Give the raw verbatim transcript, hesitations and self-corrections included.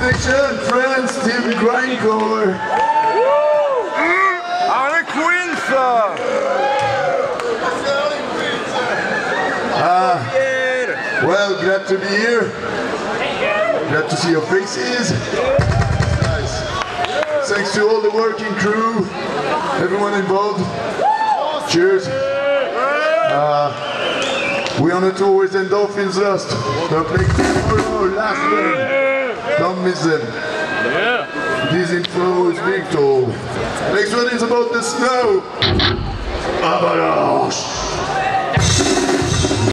Whoresnation, France, Team Grindcore. Allez, Queens! Ah, well, glad to be here. Glad to see your faces. Nice. Thanks to all the working crew, everyone involved. Cheers. Uh, we on a tour with Endorphins Lost. They're playing tomorrow, last one. Don't miss them. Yeah. This info is big tall. Next one is about the snow. Avalanche.